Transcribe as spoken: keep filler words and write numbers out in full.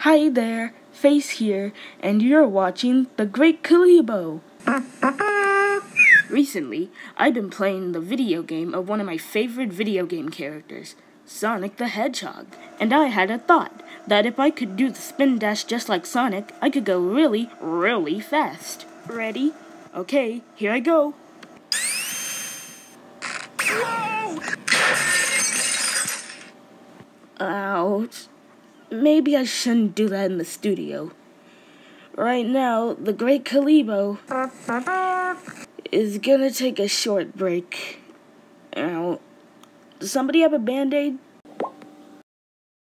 Hi there, Face here, and you're watching The Great Kalibo. Recently, I've been playing the video game of one of my favorite video game characters, Sonic the Hedgehog. And I had a thought that if I could do the spin dash just like Sonic, I could go really, really fast. Ready? Okay, here I go. Ouch. Maybe I shouldn't do that in the studio. Right now, the Great Kalibo is gonna take a short break. Ow. Does somebody have a Band-Aid?